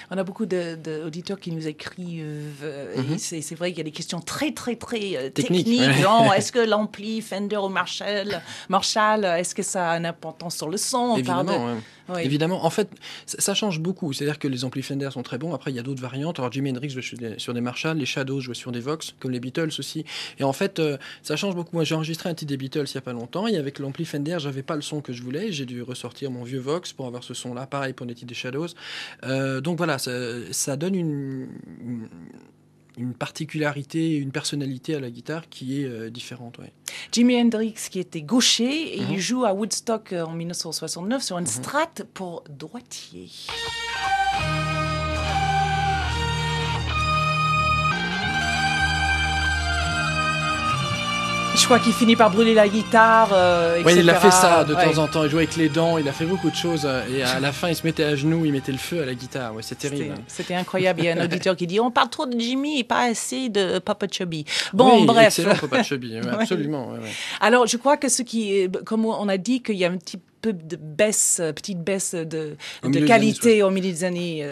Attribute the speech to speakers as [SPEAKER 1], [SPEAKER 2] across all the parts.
[SPEAKER 1] On a beaucoup d'auditeurs qui nous écrivent. Et c'est vrai qu'il y a des questions très, très, très techniques. Genre, est-ce que l'ampli Fender ou Marshall, est-ce que ça a une importance sur le son?
[SPEAKER 2] Évidemment, oui. Évidemment. En fait, ça change beaucoup. C'est-à-dire que les amplis Fender sont très bons. Après, il y a d'autres variantes. Alors, Jimi Hendrix jouait sur des Marshall, les Shadows jouaient sur des Vox, comme les Beatles aussi. Et en fait, ça change beaucoup. Moi, j'ai enregistré un titre des Beatles il n'y a pas longtemps. Et avec l'ampli Fender, j'avais pas le son que je voulais. J'ai dû ressortir mon vieux Vox pour avoir ce son-là. Pareil pour les titres des Shadows. Donc voilà, ça donne une particularité, une personnalité à la guitare qui est différente. Ouais.
[SPEAKER 1] Jimi Hendrix, qui était gaucher, et il joue à Woodstock en 1969 sur une Strat pour droitier. Je crois qu'il finit par brûler la guitare, etc.
[SPEAKER 2] Oui, il a fait ça de temps en temps. Il jouait avec les dents, il a fait beaucoup de choses. Et à la fin, il se mettait à genoux, il mettait le feu à la guitare. Ouais, c'est terrible.
[SPEAKER 1] C'était incroyable. Il y a un auditeur qui dit « On parle trop de Jimmy et pas assez de Papa Chubby ». Bon,
[SPEAKER 2] oui,
[SPEAKER 1] bref.
[SPEAKER 2] Excellent, Papa Chubby. Ouais, absolument. Ouais.
[SPEAKER 1] Alors, je crois que comme on a dit, qu'il y a un petit peu de petite baisse de qualité au milieu des années.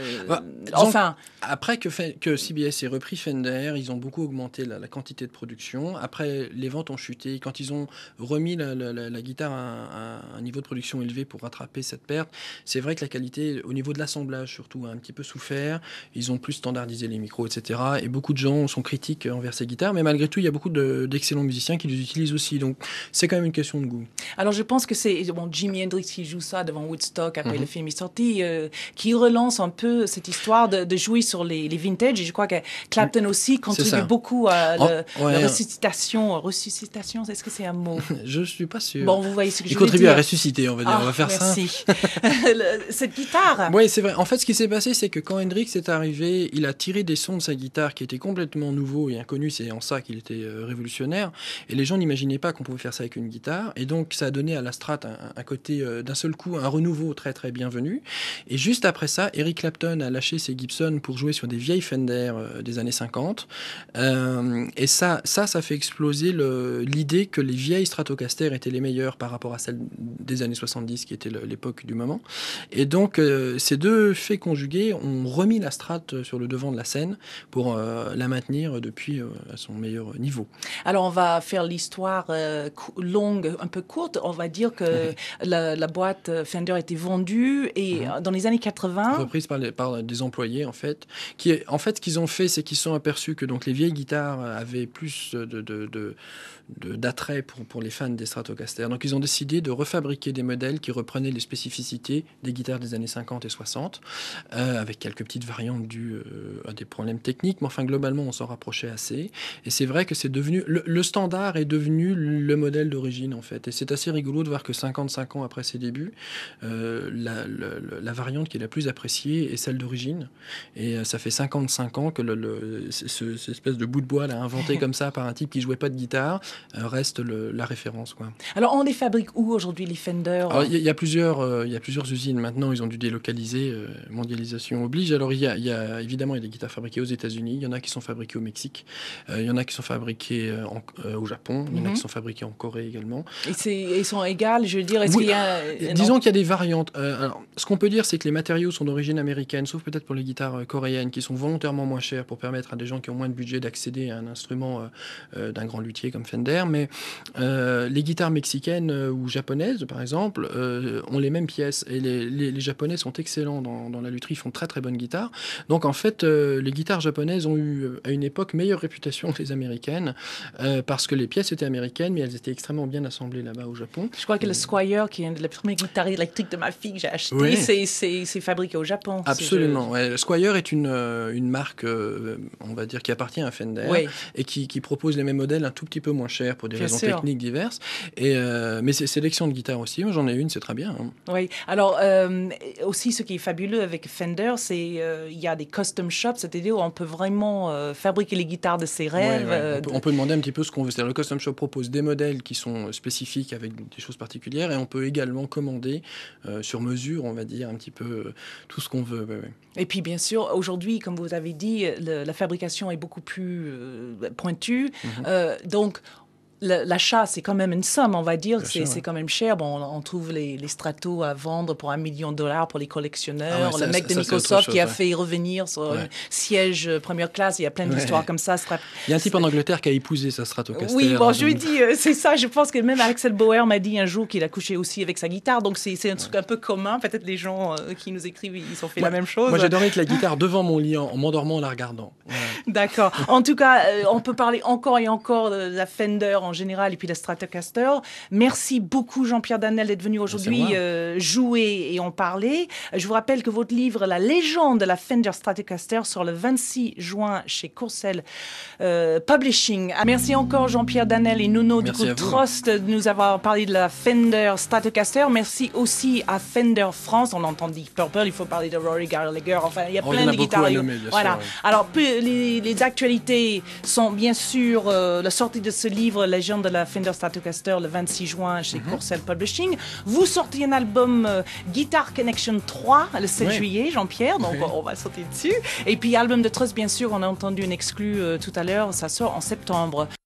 [SPEAKER 2] Après que CBS ait repris Fender, ils ont beaucoup augmenté la quantité de production. Après, les ventes ont chuté. Quand ils ont remis la guitare à un niveau de production élevé pour rattraper cette perte, c'est vrai que la qualité, au niveau de l'assemblage surtout, a un petit peu souffert. Ils ont plus standardisé les micros, etc. Et beaucoup de gens sont critiques envers ces guitares. Mais malgré tout, il y a beaucoup d'excellents musiciens qui les utilisent aussi. Donc, c'est quand même une question de goût.
[SPEAKER 1] Alors, je pense que c'est Jimi Hendrix qui joue ça devant Woodstock après le film est sorti, qui relance un peu cette histoire de jouer sur les vintage. Et je crois que Clapton aussi contribue beaucoup à la ressuscitation. Ressuscitation, est-ce que c'est un mot?
[SPEAKER 2] Je ne suis pas sûr.
[SPEAKER 1] Bon, vous voyez ce que je veux dire.
[SPEAKER 2] Il contribue à ressusciter, on va dire. On va faire
[SPEAKER 1] merci.
[SPEAKER 2] ça.
[SPEAKER 1] Cette guitare.
[SPEAKER 2] Oui, c'est vrai. En fait, ce qui s'est passé, c'est que quand Hendrix est arrivé, il a tiré des sons de sa guitare qui étaient complètement nouveaux et inconnus. C'est en ça qu'il était révolutionnaire. Et les gens n'imaginaient pas qu'on pouvait faire ça avec une guitare. Et donc, ça a donné à la Strat un côté, d'un seul coup, un renouveau très, très bienvenu. Et juste après ça, Eric Clapton a lâché ses Gibson pour jouer sur des vieilles Fender des années 50. Et ça fait exploser l'idée que les vieilles Stratocaster étaient les meilleures par rapport à celles des années 70, qui était l'époque du moment. Et donc, ces deux faits conjugués ont remis la Strat sur le devant de la scène pour la maintenir depuis à son meilleur niveau.
[SPEAKER 1] Alors, on va faire l'histoire longue, un peu courte. On va dire que la boîte Fender a été vendue et dans les années 80...
[SPEAKER 2] Reprise par des employés, en fait. Ce qu'ils ont fait, c'est qu'ils se sont aperçus que donc, les vieilles guitares avaient plus d'attrait pour les fans des Stratocaster. Donc, ils ont décidé de refabriquer des modèles qui reprenaient les spécificités des guitares des années 50 et 60, avec quelques petites variantes dues à des problèmes techniques, mais enfin, globalement, on s'en rapprochait assez. Et c'est vrai que c'est devenu... Le standard est devenu le modèle d'origine, en fait. Et c'est assez rigolo de voir que 55 ans après ses débuts, la variante qui est la plus appréciée est celle d'origine. Et ça fait 55 ans que cette espèce de bout de bois là, inventé comme ça par un type qui jouait pas de guitare reste la référence, quoi.
[SPEAKER 1] Alors, on les fabrique où aujourd'hui, les Fender?
[SPEAKER 2] Il y a plusieurs usines maintenant. Ils ont dû délocaliser. Mondialisation oblige. Alors, il y a évidemment des guitares fabriquées aux États-Unis. Il y en a qui sont fabriquées au Mexique. Il y en a qui sont fabriquées au Japon. Il y en a qui sont fabriquées en Corée également.
[SPEAKER 1] Et ils sont égales, je veux dire. Est-ce qu'il y a...
[SPEAKER 2] Disons qu'il y a des variantes. Alors, ce qu'on peut dire, c'est que les matériaux sont d'origine américaine, sauf peut-être pour les guitares coréennes, qui sont volontairement moins chères pour permettre à des gens qui ont moins de budget d'accéder à un instrument d'un grand luthier comme Fender. Mais les guitares mexicaines ou japonaises, par exemple, ont les mêmes pièces. Et les Japonais sont excellents dans la lutherie, font très très bonnes guitares. Donc en fait, les guitares japonaises ont eu à une époque meilleure réputation que les américaines, parce que les pièces étaient américaines, mais elles étaient extrêmement bien assemblées là-bas au Japon.
[SPEAKER 1] Je crois que le Squier, qui est la première guitare électrique de ma fille que j'ai achetée, c'est fabriqué au Japon.
[SPEAKER 2] Absolument. Ouais. Le Squier est une marque, on va dire, qui appartient à Fender et qui propose les mêmes modèles un tout petit peu moins chers pour des raisons techniques diverses. Mais c'est sélection de guitares aussi. Moi, j'en ai une, c'est très bien. Hein.
[SPEAKER 1] Oui. Alors, aussi, ce qui est fabuleux avec Fender, c'est il y a des custom shops, c'est-à-dire où on peut vraiment fabriquer les guitares de ses rêves.
[SPEAKER 2] On peut demander un petit peu ce qu'on veut. C'est-à-dire, le custom shop propose des modèles qui sont spécifiques avec des choses particulières et on peut également commander sur mesure, on va dire, un petit peu tout ce qu'on veut.
[SPEAKER 1] Et puis, bien sûr, aujourd'hui, comme vous avez dit, la fabrication est beaucoup plus pointue. Donc, l'achat, c'est quand même une somme, on va dire. C'est
[SPEAKER 2] ouais.
[SPEAKER 1] quand même cher. Bon, on trouve les Stratos à vendre pour $1 million pour les collectionneurs.
[SPEAKER 2] Ah ouais,
[SPEAKER 1] le mec de Microsoft qui a fait revenir sur un siège première classe. Il y a plein d'histoires comme ça.
[SPEAKER 2] Il y a un type en Angleterre qui a épousé sa Stratocaster.
[SPEAKER 1] Oui, bon, je lui dis, c'est ça. Je pense que même Axel Bauer m'a dit un jour qu'il a couché aussi avec sa guitare. Donc, c'est un truc un peu commun. Peut-être les gens qui nous écrivent, ils ont fait la même chose.
[SPEAKER 2] Moi, j'ai dormi avec la guitare devant mon lit en m'endormant en la regardant. Voilà.
[SPEAKER 1] D'accord. En tout cas, on peut parler encore et encore de la Fender en général et puis de la Stratocaster. Merci beaucoup Jean-Pierre Danel d'être venu aujourd'hui jouer et en parler. Je vous rappelle que votre livre La légende de la Fender Stratocaster sort le 26 juin chez Courcelles Publishing. Merci encore Jean-Pierre Danel et Nuno du groupe Trost de nous avoir parlé de la Fender Stratocaster. Merci aussi à Fender France. On entend Deep Purple, il faut parler de Rory Gallagher. Enfin, il y a plein de guitares. Voilà. Sûr, alors, les actualités sont bien sûr la sortie de ce livre, Légende de la Fender Stratocaster, le 26 juin chez Courcelles Publishing. Vous sortez un album Guitar Connection 3 le 7 juillet, Jean-Pierre, donc on va sauter dessus. Et puis, album de Trost, bien sûr, on a entendu une exclue tout à l'heure, ça sort en septembre.